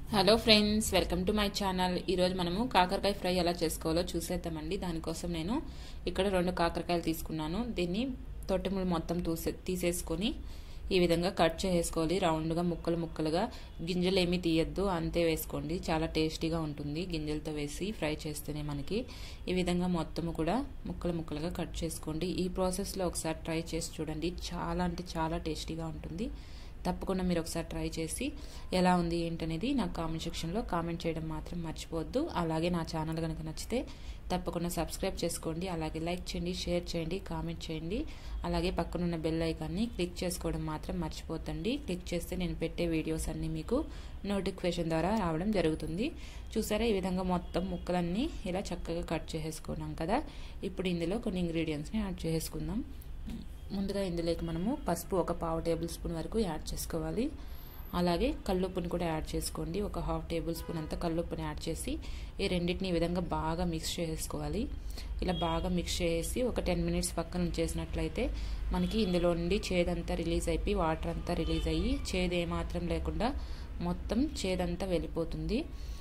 Hello friends, welcome to my channel. ఈరోజు మనము కాకరకాయ ఫ్రై ఎలా చేసుకోవాలో చూసేద్దామండి. దానికోసం నేను ఇక్కడ 2 కాకరకాయలు తీసుకున్నాను. దీన్ని తొట్టెములు మొత్తం తీసేసుకొని ఈ విధంగా కట్ చేసుకోవాలి. రౌండ్గా ముక్కలుగా, గింజలు ఏమీ తీయద్దు, అంతే వేసుకోండి. చాలా టేస్టీగా ఉంటుంది గింజలతో వేసి ఫ్రై చేస్తేనే మనకి. ఈ విధంగా మొత్తము కూడా ముక్కలుగా కట్ చేసుకోండి. ఈ ప్రాసెస్లో ఒకసారి ట్రై చేసి చూడండి. చాలా అంటే చాలా టేస్టీగా ఉంటుంది. తప్పకుండా మీరు ఒకసారి ట్రై చేసి ఎలా ఉంది ఏంటనేది నాకు కామెంట్ సెక్షన్లో కామెంట్ చేయడం మాత్రం మర్చిపోవద్దు. అలాగే నా ఛానల్ కనుక నచ్చితే తప్పకుండా సబ్స్క్రైబ్ చేసుకోండి. అలాగే లైక్ చేయండి, షేర్ చేయండి, కామెంట్ చేయండి. అలాగే పక్కనున్న బెల్ ఐకాన్ని క్లిక్ చేసుకోవడం మాత్రం మర్చిపోతండి. క్లిక్ చేస్తే నేను పెట్టే వీడియోస్ అన్నీ మీకు నోటిఫికేషన్ ద్వారా రావడం జరుగుతుంది. చూసారా, ఈ విధంగా మొత్తం ముక్కలన్నీ ఇలా చక్కగా కట్ చేసుకున్నాం కదా. ఇప్పుడు ఇందులో కొన్ని ఇంగ్రీడియంట్స్ని యాడ్ చేసుకుందాం. ముందుగా ఇందులోకి మనము పసుపు 1/2 టేబుల్ స్పూన్ వరకు యాడ్ చేసుకోవాలి. అలాగే కల్లుప్పుని కూడా యాడ్ చేసుకోండి. 1/2 టేబుల్ స్పూన్ అంతా కల్లుప్పుని యాడ్ చేసి ఈ రెండింటిని ఈ విధంగా బాగా మిక్స్ చేసుకోవాలి. ఇలా బాగా మిక్స్ చేసి ఒక 10 మినిట్స్ పక్కన ఉంచేసినట్లయితే మనకి ఇందులో నుండి చేదంతా రిలీజ్ అయిపోయి వాటర్ అంతా రిలీజ్ అయ్యి చేదు ఏమాత్రం లేకుండా మొత్తం చేదంతా వెళ్ళిపోతుంది.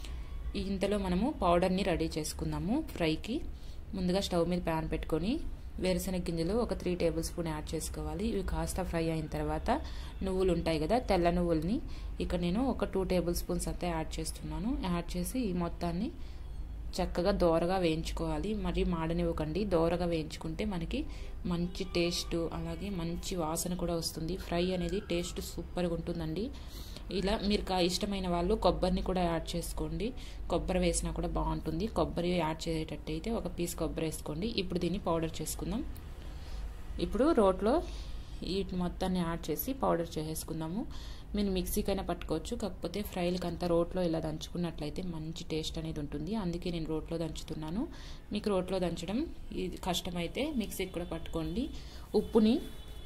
ఇంతలో మనము పౌడర్ని రెడీ చేసుకుందాము ఫ్రైకి. ముందుగా స్టవ్ మీద ప్యాన్ పెట్టుకొని వేరుశనగ గింజలు ఒక 3 టేబుల్ స్పూన్ యాడ్ చేసుకోవాలి. ఇవి కాస్త ఫ్రై అయిన తర్వాత నువ్వులు ఉంటాయి కదా, తెల్ల నువ్వుల్ని ఇక్కడ నేను ఒక 2 టేబుల్ స్పూన్స్ అంతా యాడ్ చేస్తున్నాను. యాడ్ చేసి ఈ మొత్తాన్ని చక్కగా దోరగా వేయించుకోవాలి. మరి మాడనివ్వకండి. దోరగా వేయించుకుంటే మనకి మంచి టేస్ట్, అలాగే మంచి వాసన కూడా వస్తుంది. ఫ్రై అనేది టేస్ట్ సూపర్గా ఉంటుందండి. ఇలా మీరు ఇష్టమైన వాళ్ళు కొబ్బరిని కూడా యాడ్ చేసుకోండి. కొబ్బరి వేసినా కూడా బాగుంటుంది. కొబ్బరి యాడ్ చేసేటట్టయితే ఒక పీస్ కొబ్బరి వేసుకోండి. ఇప్పుడు దీన్ని పౌడర్ చేసుకుందాం. ఇప్పుడు రోట్లో వీటి మొత్తాన్ని యాడ్ చేసి పౌడర్ చేసేసుకుందాము. మీరు మిక్సీకైనా పట్టుకోవచ్చు, కాకపోతే ఫ్రైలకి అంతా రోట్లో ఇలా దంచుకున్నట్లయితే మంచి టేస్ట్ అనేది ఉంటుంది. అందుకే నేను రోట్లో దంచుతున్నాను. మీకు రోట్లో దంచడం ఇది కష్టమైతే మిక్సీకి కూడా పట్టుకోండి. ఉప్పుని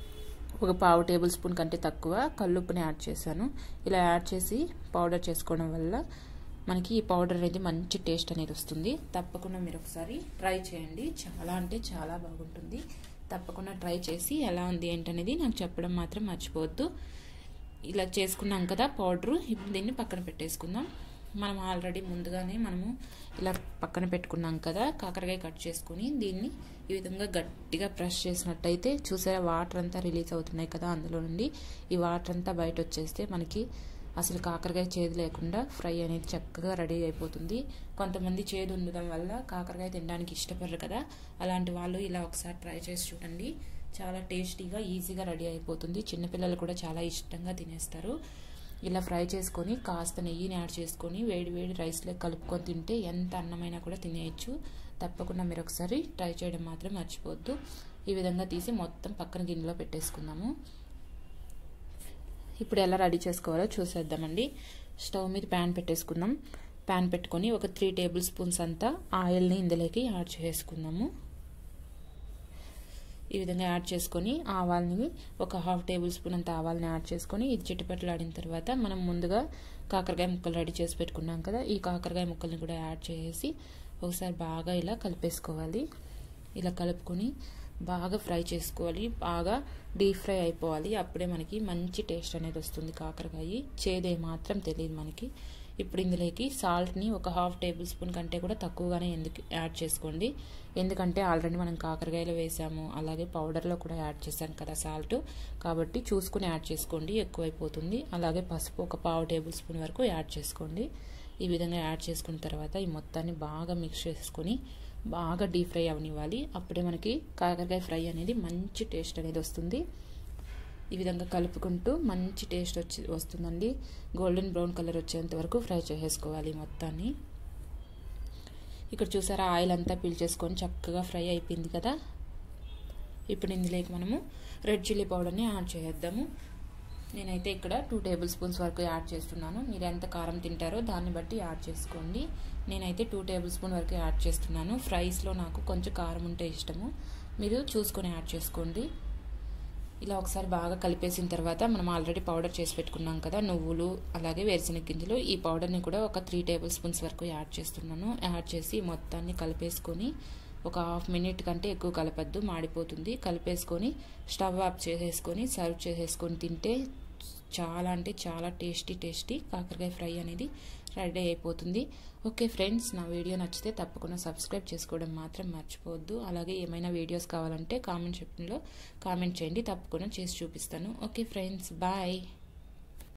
ఒక 1/2 టేబుల్ స్పూన్ కంటే తక్కువ కల్లుప్పుని యాడ్ చేశాను. ఇలా యాడ్ చేసి పౌడర్ చేసుకోవడం వల్ల మనకి ఈ పౌడర్ అనేది మంచి టేస్ట్ అనేది వస్తుంది. తప్పకుండా మీరు ఒకసారి ట్రై చేయండి. చాలా అంటే చాలా బాగుంటుంది. తప్పకుండా ట్రై చేసి ఎలా ఉంది ఏంటనేది నాకు చెప్పడం మాత్రం మర్చిపోవద్దు. ఇలా చేసుకున్నాం కదా పౌడరు. ఇప్పుడు దీన్ని పక్కన పెట్టేసుకుందాం. మనం ఆల్రెడీ ముందుగానే మనము ఇలా పక్కన పెట్టుకున్నాం కదా కాకరకాయ కట్ చేసుకుని దీన్ని ఈ విధంగా గట్టిగా ప్రెస్ చేసినట్టయితే చూసారా, వాటర్ అంతా రిలీజ్ అవుతున్నాయి కదా అందులో నుండి. ఈ వాటర్ అంతా బయట వచ్చేస్తే మనకి అసలు కాకరకాయ చేదు లేకుండా ఫ్రై అనేది చక్కగా రెడీ అయిపోతుంది. కొంతమంది చేదు ఉండడం వల్ల కాకరకాయ తినడానికి ఇష్టపడరు కదా, అలాంటి వాళ్ళు ఇలా ఒకసారి ట్రై చేసి చూడండి. చాలా టేస్టీగా ఈజీగా రెడీ అయిపోతుంది. చిన్నపిల్లలు కూడా చాలా ఇష్టంగా తినేస్తారు. ఇలా ఫ్రై చేసుకొని కాస్త నెయ్యిని యాడ్ చేసుకొని వేడి వేడి రైస్లో కలుపుకొని తింటే ఎంత అన్నమైనా కూడా తినేయచ్చు. తప్పకుండా మీరు ఒకసారి ట్రై చేయడం మాత్రం మర్చిపోవద్దు. ఈ విధంగా తీసి మొత్తం పక్కన గిన్నెలో పెట్టేసుకుందాము. ఇప్పుడు ఎలా రెడీ చేసుకోవాలో చూసేద్దామండి. స్టవ్ మీద ప్యాన్ పెట్టేసుకుందాం. ప్యాన్ పెట్టుకొని ఒక 3 టేబుల్ స్పూన్స్ అంతా ఆయిల్ని ఇందులోకి యాడ్ చేసుకుందాము. ఈ విధంగా యాడ్ చేసుకొని ఆవాల్ని ఒక 1/2 టేబుల్ స్పూన్ అంత ఆవాల్ని యాడ్ చేసుకొని ఇది చిటిపట్లాడిన తర్వాత మనం ముందుగా కాకరకాయ ముక్కలు రెడీ చేసి పెట్టుకున్నాం కదా, ఈ కాకరకాయ ముక్కల్ని కూడా యాడ్ చేసి ఒకసారి బాగా ఇలా కలిపేసుకోవాలి. ఇలా కలుపుకొని బాగా ఫ్రై చేసుకోవాలి. బాగా డీప్ ఫ్రై అయిపోవాలి. అప్పుడే మనకి మంచి టేస్ట్ అనేది వస్తుంది. కాకరకాయ చేదే మాత్రం తెలియదు మనకి. ఇప్పుడు ఇందులోకి సాల్ట్ని ఒక 1/2 టేబుల్ స్పూన్ కంటే కూడా తక్కువగానే యాడ్ చేసుకోండి. ఎందుకంటే ఆల్రెడీ మనం కాకరకాయలో వేసాము, అలాగే పౌడర్లో కూడా యాడ్ చేశాను కదా సాల్ట్, కాబట్టి చూసుకుని యాడ్ చేసుకోండి, ఎక్కువైపోతుంది. అలాగే పసుపు ఒక 1/2 టేబుల్ స్పూన్ వరకు యాడ్ చేసుకోండి. ఈ విధంగా యాడ్ చేసుకున్న తర్వాత ఈ మొత్తాన్ని బాగా మిక్స్ చేసుకొని బాగా డీప్ ఫ్రై అవనివ్వాలి. అప్పుడే మనకి కాకరకాయ ఫ్రై అనేది మంచి టేస్ట్ అనేది వస్తుంది. ఈ విధంగా కలుపుకుంటూ మంచి టేస్ట్ వస్తుందండి. గోల్డెన్ బ్రౌన్ కలర్ వచ్చేంత వరకు ఫ్రై చేసేసుకోవాలి మొత్తాన్ని. ఇక్కడ చూసారా, ఆయిల్ అంతా పీల్చేసుకొని చక్కగా ఫ్రై అయిపోయింది కదా. ఇప్పుడు ఇందులోకి మనము రెడ్ చిల్లీ పౌడర్ని యాడ్ చేద్దాము. నేనైతే ఇక్కడ 2 టేబుల్ స్పూన్స్ వరకు యాడ్ చేస్తున్నాను. మీరు ఎంత కారం తింటారో దాన్ని బట్టి యాడ్ చేసుకోండి. నేనైతే 2 టేబుల్ స్పూన్ వరకు యాడ్ చేస్తున్నాను. ఫ్రైస్లో నాకు కొంచెం కారం ఉంటే ఇష్టము, మీరు చూసుకొని యాడ్ చేసుకోండి. ఇలా ఒకసారి బాగా కలిపేసిన తర్వాత మనం ఆల్రెడీ పౌడర్ చేసి పెట్టుకున్నాం కదా నువ్వులు, అలాగే వేరుశనగ గింజలు, ఈ పౌడర్ని కూడా ఒక 3 టేబుల్ స్పూన్స్ వరకు యాడ్ చేస్తున్నాను. యాడ్ చేసి మొత్తాన్ని కలిపేసుకొని ఒక 1/2 మినిట్ కంటే ఎక్కువ కలపద్దు, మాడిపోతుంది. కలిపేసుకొని స్టవ్ ఆఫ్ చేసేసుకొని సర్వ్ చేసేసుకొని తింటే చాలా అంటే చాలా టేస్టీ కాకరకాయ ఫ్రై అనేది రెడీ అయిపోతుంది. ఓకే ఫ్రెండ్స్, నా వీడియో నచ్చితే తప్పకుండా సబ్స్క్రైబ్ చేసుకోవడం మాత్రం మర్చిపోవద్దు. అలాగే ఏమైనా వీడియోస్ కావాలంటే కామెంట్ సెక్షన్లో కామెంట్ చేయండి, తప్పకుండా చేసి చూపిస్తాను. Okay friends, bye.